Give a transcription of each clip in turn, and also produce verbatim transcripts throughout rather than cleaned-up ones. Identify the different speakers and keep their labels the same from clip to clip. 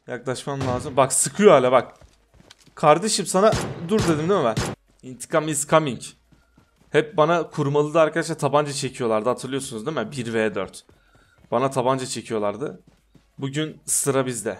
Speaker 1: Yaklaşmam lazım. Bak sıkıyor hala bak. Kardeşim sana dur dedim değil mi ben? İntikam is coming. Hep bana kurmalıda arkadaşlar tabanca çekiyorlardı, hatırlıyorsunuz değil mi? bir ve dört. Bana tabanca çekiyorlardı. Bugün sıra bizde.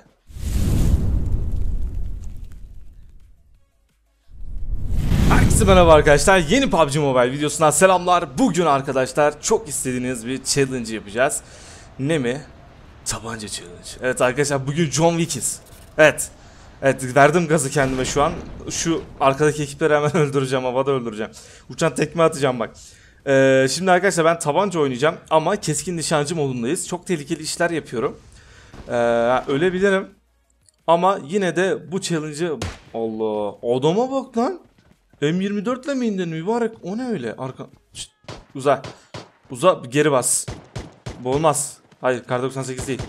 Speaker 1: Herkese merhaba arkadaşlar. Yeni P U B G Mobile videosundan selamlar. Bugün arkadaşlar çok istediğiniz bir challenge yapacağız. Ne mi? Tabanca challenge. Evet arkadaşlar bugün John Wickiz. Evet. Evet verdim gazı kendime şu an. Şu arkadaki ekipleri hemen öldüreceğim. Havada öldüreceğim. Uçan tekme atacağım bak. Ee, şimdi arkadaşlar ben tabanca oynayacağım. Ama keskin nişancı modundayız. Çok tehlikeli işler yapıyorum. Ee, ölebilirim. Ama yine de bu challenge'ı... Allah. Adama bak lan. M yirmi dört ile mi indin mübarek? O ne öyle? Arka... Şişt, uza. Uza geri bas. Bu olmaz. Hayır kar doksan sekiz değil.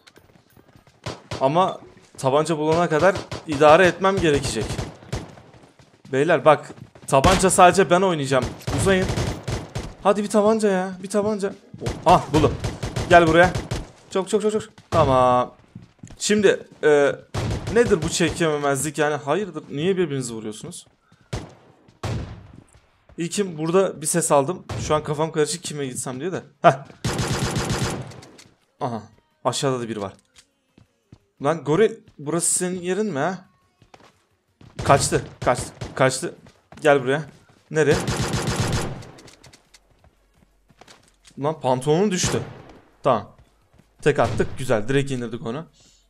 Speaker 1: Ama tabanca bulana kadar idare etmem gerekecek. Beyler bak. Tabanca sadece ben oynayacağım. Uzayın. Hadi bir tabanca ya. Bir tabanca. Ah buldum. Gel buraya. Çok çok çok çok. Tamam. Şimdi e, nedir bu çekememezlik yani? Hayırdır? Niye birbirinizi vuruyorsunuz? İlkim burada bir ses aldım. Şu an kafam karışık kime gitsem diye de. Heh. Aha. Aşağıda da biri var. Lan goril burası senin yerin mi ha? Kaçtı. Kaçtı. Kaçtı. Gel buraya. Nereye? Lan pantolonun düştü. Tamam. Tek attık. Güzel. Direkt indirdik onu.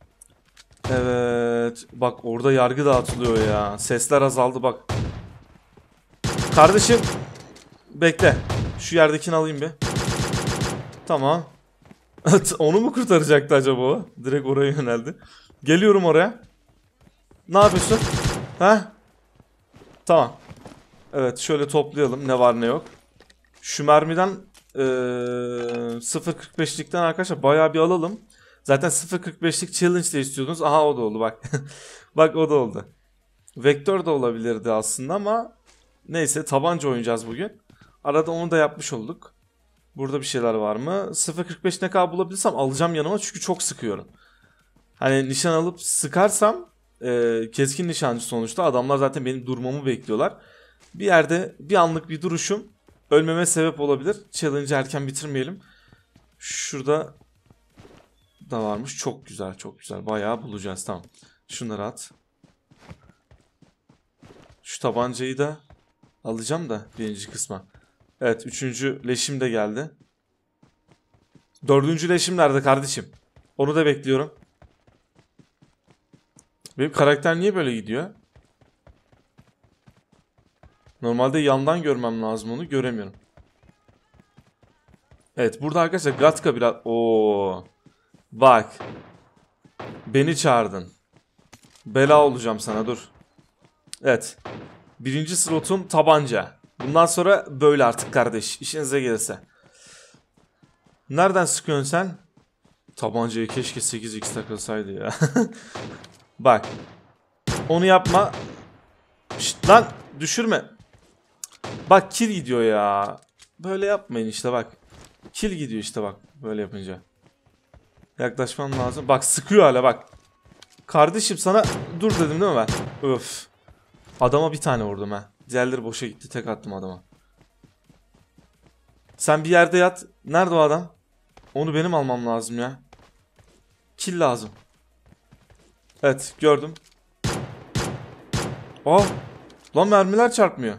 Speaker 1: Evet. Bak orada yargı dağıtılıyor ya. Sesler azaldı bak. Kardeşim. Bekle. Şu yerdekini alayım bir. Tamam. Onu mu kurtaracaktı acaba o? Direkt oraya yöneldi. Geliyorum oraya. Ne yapıyorsun? Ha? Tamam. Evet şöyle toplayalım ne var ne yok. Şu mermiden ee, sıfır kırk beşlikten arkadaşlar bayağı bir alalım. Zaten sıfır kırk beşlik challenge de istiyordunuz. Aha o da oldu bak. Bak o da oldu. Vektör de olabilirdi aslında ama neyse tabanca oynayacağız bugün. Arada onu da yapmış olduk. Burada bir şeyler var mı? sıfır kırk beş ne kadar bulabilirsem alacağım yanıma çünkü çok sıkıyorum. Hani nişan alıp sıkarsam e, keskin nişancı sonuçta adamlar zaten benim durmamı bekliyorlar. Bir yerde bir anlık bir duruşum ölmeme sebep olabilir. Challenge'ı erken bitirmeyelim. Şurada da varmış. Çok güzel çok güzel. Bayağı bulacağız tamam. Şunları at. Şu tabancayı da alacağım da birinci kısma. Evet üçüncü leşim de geldi. Dördüncü leşim nerede kardeşim? Onu da bekliyorum. Benim karakter niye böyle gidiyor? Normalde yandan görmem lazım onu. Göremiyorum. Evet burada arkadaşlar Gatka biraz... Oo. Bak. Beni çağırdın. Bela olacağım sana dur. Evet. Birinci slotum tabanca. Bundan sonra böyle artık kardeş. İşinize gelirse. Nereden sıkıyorsun sen? Tabancaya keşke sekiz x takılsaydı ya. Bak. Onu yapma. Şşt lan düşürme. Bak kill gidiyor ya. Böyle yapmayın işte bak. Kill gidiyor işte bak. Böyle yapınca. Yaklaşmam lazım. Bak sıkıyor hala bak. Kardeşim sana dur dedim değil mi ben? Öf. Adama bir tane vurdum ha. Diğerleri boşa gitti. Tek attım adama. Sen bir yerde yat. Nerede o adam? Onu benim almam lazım ya. Kill lazım. Evet gördüm. Aa. Lan mermiler çarpmıyor.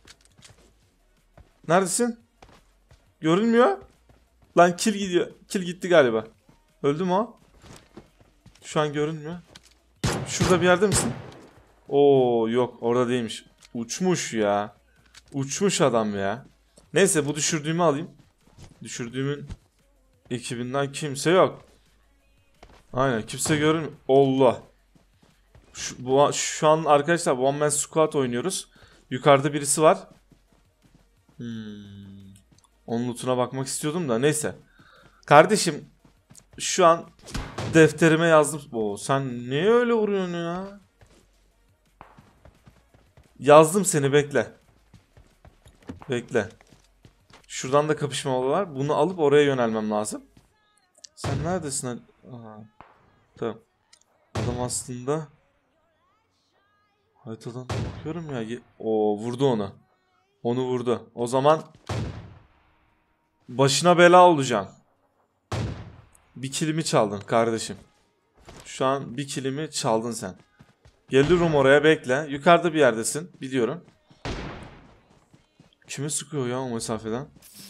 Speaker 1: Neredesin? Görünmüyor. Lan kill gidiyor. Kill gitti galiba. Öldü mü o? Şu an görünmüyor. Şurada bir yerde misin? Oo yok orada değilmiş. Uçmuş ya. Uçmuş adam ya. Neyse bu düşürdüğümü alayım. Düşürdüğümün ekibinden kimse yok. Aynen kimse görünmüyor. Allah. Şu, bu, şu an arkadaşlar One Man Squad oynuyoruz. Yukarıda birisi var. Hmm. Onun lootuna bakmak istiyordum da neyse. Kardeşim şu an defterime yazdım. Oo, sen niye öyle vuruyorsun ya? Yazdım seni bekle. Bekle. Şuradan da kapışma var. Bunu alıp oraya yönelmem lazım. Sen neredesin? Aha. Tamam. Adam aslında haritadan bakıyorum ya. O vurdu onu. Onu vurdu. O zaman başına bela olacağım. Bir kilimi çaldın kardeşim. Şu an bir kilimi çaldın sen. Geliyorum oraya, bekle. Yukarıda bir yerdesin. Biliyorum. Kime sıkıyor ya o mesafeden?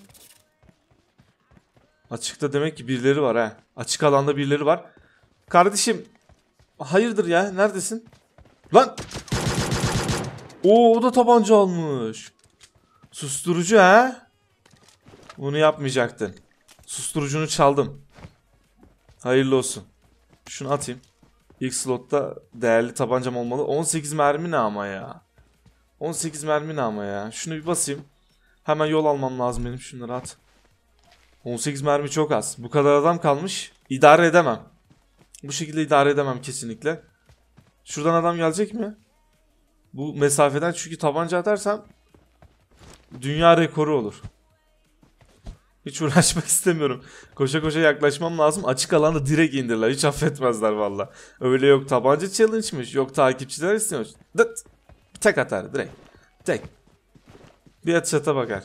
Speaker 1: Açıkta demek ki birileri var ha. Açık alanda birileri var. Kardeşim. Hayırdır ya? Neredesin? Lan! Oo, o da tabanca almış. Susturucu ha? Bunu yapmayacaktın. Susturucunu çaldım. Hayırlı olsun. Şunu atayım. İlk slotta değerli tabancam olmalı. on sekiz mermi ne ama ya. on sekiz mermi ne ama ya. Şunu bir basayım. Hemen yol almam lazım benim. Şunları at. on sekiz mermi çok az. Bu kadar adam kalmış. İdare edemem. Bu şekilde idare edemem kesinlikle. Şuradan adam gelecek mi? Bu mesafeden, çünkü tabanca atarsam dünya rekoru olur. Hiç uğraşmak istemiyorum. Koşa koşa yaklaşmam lazım. Açık alanda direkt indirler. Hiç affetmezler valla. Öyle yok tabanca challenge'mış. Yok takipçiler istiyormuş. Dıt. Tek atar direkt. Tek. Bir atışata bakar.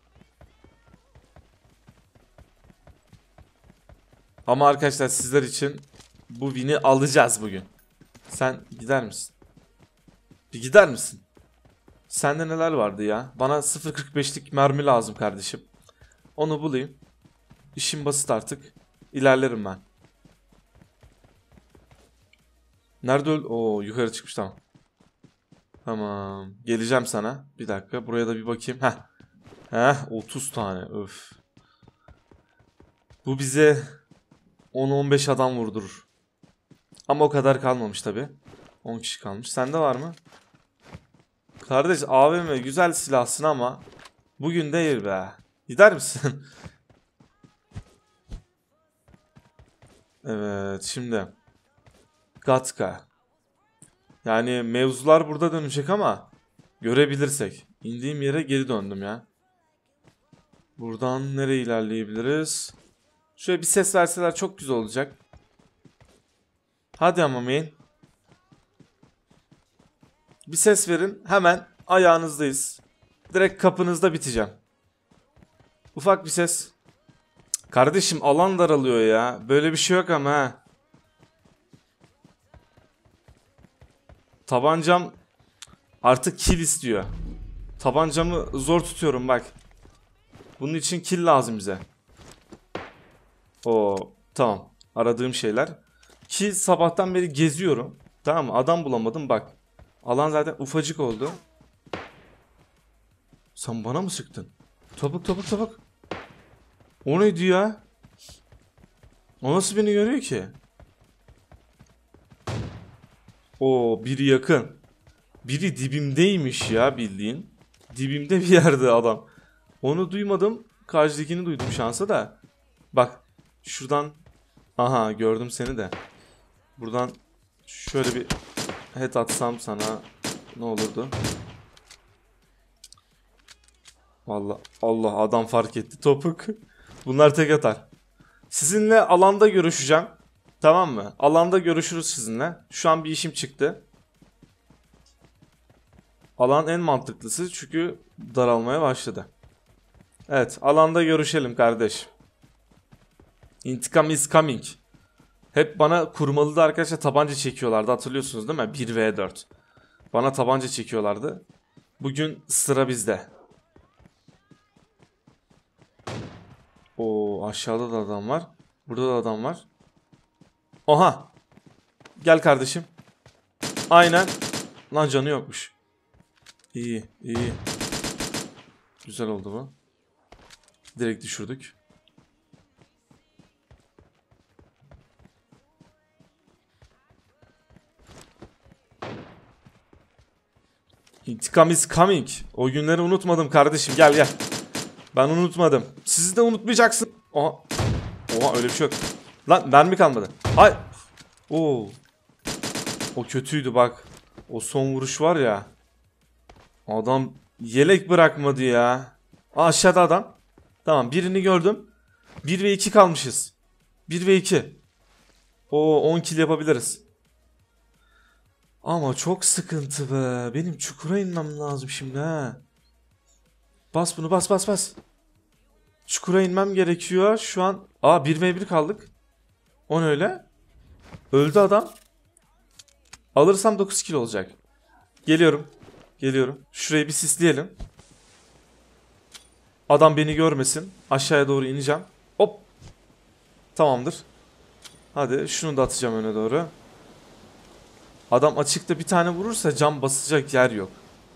Speaker 1: Ama arkadaşlar sizler için bu win'i alacağız bugün. Sen gider misin? Bir gider misin? Sende neler vardı ya? Bana sıfır kırk beşlik mermi lazım kardeşim. Onu bulayım. İşim basit artık. İlerlerim ben. Nerede öl... Oo, yukarı çıkmış, tamam. Tamam. Geleceğim sana. Bir dakika. Buraya da bir bakayım. Heh. Heh. otuz tane. Öf. Bu bize on on beş adam vurdurur. Ama o kadar kalmamış tabi. on kişi kalmış. Sende var mı? Kardeş, A V M güzel silahsın ama bugün değil be. Gider misin? Evet, şimdi Gatka. Yani mevzular burada dönecek ama görebilirsek. İndiğim yere geri döndüm ya. Buradan nereye ilerleyebiliriz? Şöyle bir ses verseler çok güzel olacak. Hadi ama main. Bir ses verin, hemen ayağınızdayız. Direkt kapınızda biteceğim. Ufak bir ses. Kardeşim, alan daralıyor ya. Böyle bir şey yok ama ha. Tabancam artık kill istiyor. Tabancamı zor tutuyorum bak. Bunun için kill lazım bize. Oo, tamam. Aradığım şeyler. Ki sabahtan beri geziyorum. Tamam mı? Adam bulamadım bak. Alan zaten ufacık oldu. Sen bana mı sıktın? Topuk topuk topuk. O neydi ya? O nasıl beni görüyor ki? Oo, biri yakın. Biri dibimdeymiş ya, bildiğin. Dibimde bir yerde adam. Onu duymadım. Karşıdakini duydum şansa da. Bak şuradan. Aha, gördüm seni de. Buradan şöyle bir head atsam sana ne olurdu? Vallahi Allah, adam fark etti topuk. Bunlar tek atar. Sizinle alanda görüşeceğim. Tamam mı? Alanda görüşürüz sizinle. Şu an bir işim çıktı. Alan en mantıklısı çünkü daralmaya başladı. Evet, alanda görüşelim kardeş. İntikam is coming. Hep bana kurmalıda arkadaşlar tabanca çekiyorlardı, hatırlıyorsunuz değil mi? bir ve dört. Bana tabanca çekiyorlardı. Bugün sıra bizde. Oo, aşağıda da adam var. Burada da adam var. Oha. Gel kardeşim. Aynen. Lan canı yokmuş. İyi, iyi. Güzel oldu bu. Direkt düşürdük. İntikam is coming. O günleri unutmadım kardeşim. Gel gel. Ben unutmadım. Siz de unutmayacaksın. Oha. Oha, öyle bir şey yok. Lan mermi kalmadı. Ay. Oo. O kötüydü bak. O son vuruş var ya. Adam yelek bırakmadı ya. Aa, aşağıda adam. Tamam, birini gördüm. bir ve iki kalmışız. bir ve iki. Oo, on kill yapabiliriz. Ama çok sıkıntı be. Benim çukura inmem lazım şimdi ha. Bas bunu, bas bas bas. Çukura inmem gerekiyor. Şu an aa bir ve bir kaldık. O ne öyle? Öldü adam. Alırsam dokuz kill olacak. Geliyorum. Geliyorum. Şurayı bir sisleyelim. Adam beni görmesin. Aşağıya doğru ineceğim. Hop. Tamamdır. Hadi şunu da atacağım öne doğru. Adam açıkta bir tane vurursa cam basacak yer yok.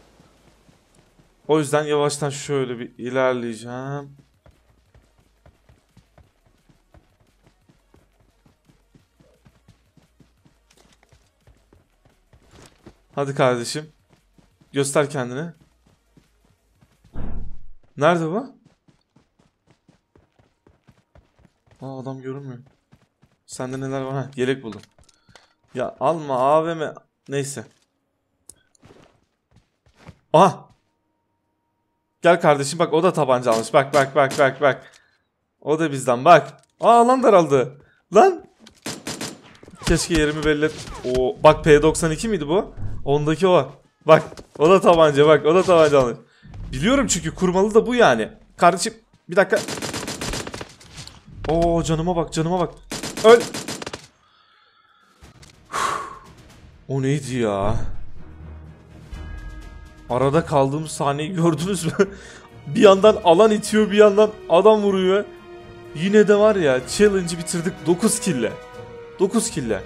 Speaker 1: O yüzden yavaştan şöyle bir ilerleyeceğim. Hadi kardeşim. Göster kendini. Nerede bu? Aa, adam görünmüyor. Sende neler var? Ha, yelek buldum. Ya alma A V M. Neyse. Aha. Gel kardeşim bak, o da tabanca almış. Bak bak bak bak bak. O da bizden bak. Aa, lan daraldı. Lan. Keşke yerimi belli et. Oo, bak P doksan iki miydi bu? Ondaki o. Bak o da tabanca, bak o da tabanca almış. Biliyorum çünkü kurmalı da bu yani. Kardeşim bir dakika. Oo, canıma bak, canıma bak. Öl. O neydi ya? Arada kaldığımız sahneyi gördünüz mü? Bir yandan alan itiyor, bir yandan adam vuruyor. Yine de var ya, challenge'ı bitirdik dokuz kill'le. dokuz kill'le.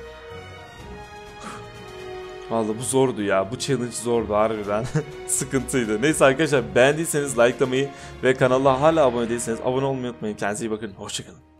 Speaker 1: Vallahi bu zordu ya. Bu challenge zordu harbiden. Sıkıntıydı. Neyse arkadaşlar, beğendiyseniz likelamayı ve kanala hala abone değilseniz abone olmayı unutmayın. Kendinize iyi bakın. Hoşçakalın.